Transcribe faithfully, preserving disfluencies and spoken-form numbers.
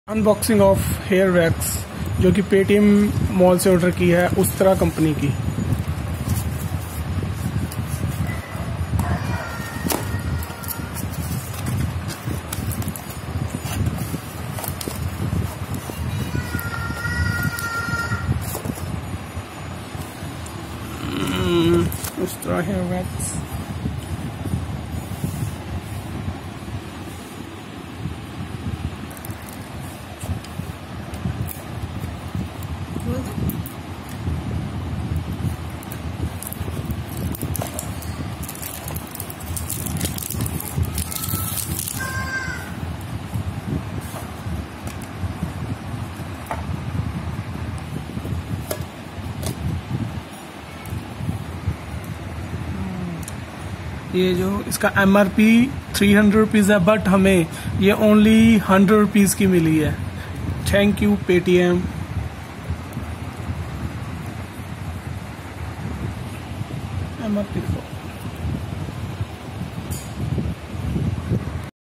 Unboxing of hair wax जो कि Paytm mall से ऑर्डर की है, उस्तरा कंपनी की। उस्तरा हेयर वैक्स ये जो इसका M R P three hundred rupees है, बट हमें ये ओनली हंड्रेड रुपीज़ की मिली है। Thank you Paytm. M R P